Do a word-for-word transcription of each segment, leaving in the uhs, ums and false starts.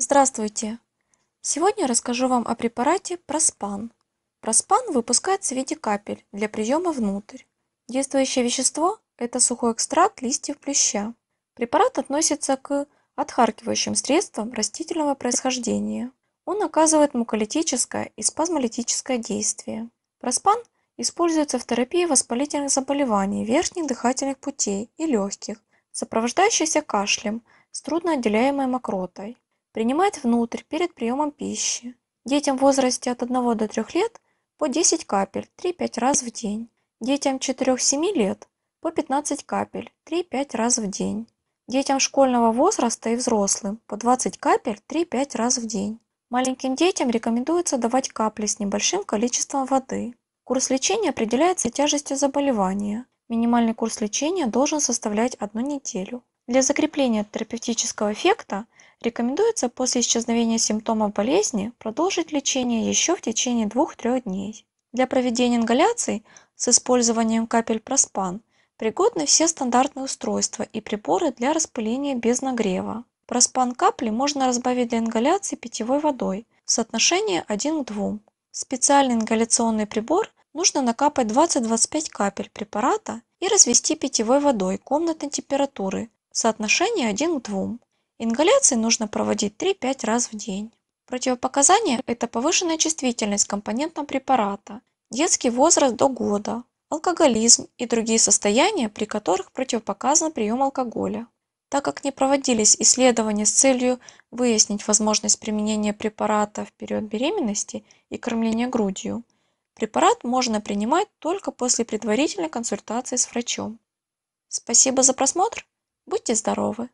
Здравствуйте! Сегодня расскажу вам о препарате Проспан. Проспан выпускается в виде капель для приема внутрь. Действующее вещество– это сухой экстракт листьев плюща. Препарат относится к отхаркивающим средствам растительного происхождения. Он оказывает муколитическое и спазмолитическое действие. Проспан используется в терапии воспалительных заболеваний верхних дыхательных путей и легких, сопровождающихся кашлем с трудноотделяемой мокротой. Принимать внутрь перед приемом пищи. Детям в возрасте от одного до трёх лет по десять капель три-пять раз в день. Детям четырёх-семи лет по пятнадцать капель три-пять раз в день. Детям школьного возраста и взрослым по двадцать капель три-пять раз в день. Маленьким детям рекомендуется давать капли с небольшим количеством воды. Курс лечения определяется тяжестью заболевания. Минимальный курс лечения должен составлять одну неделю. Для закрепления терапевтического эффекта рекомендуется после исчезновения симптомов болезни продолжить лечение еще в течение двух-трёх дней. Для проведения ингаляций с использованием капель Проспан пригодны все стандартные устройства и приборы для распыления без нагрева. Проспан капли можно разбавить для ингаляции питьевой водой в соотношении один к двум. В специальный ингаляционный прибор нужно накапать двадцать-двадцать пять капель препарата и развести питьевой водой комнатной температуры в соотношении один к двум. Ингаляции нужно проводить три-пять раз в день. Противопоказания – это повышенная чувствительность к компонентам препарата, детский возраст до года, алкоголизм и другие состояния, при которых противопоказан прием алкоголя. Так как не проводились исследования с целью выяснить возможность применения препарата в период беременности и кормления грудью, препарат можно принимать только после предварительной консультации с врачом. Спасибо за просмотр, будьте здоровы!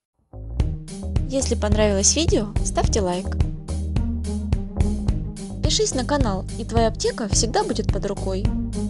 Если понравилось видео, ставьте лайк. Подпишись на канал, и твоя аптека всегда будет под рукой.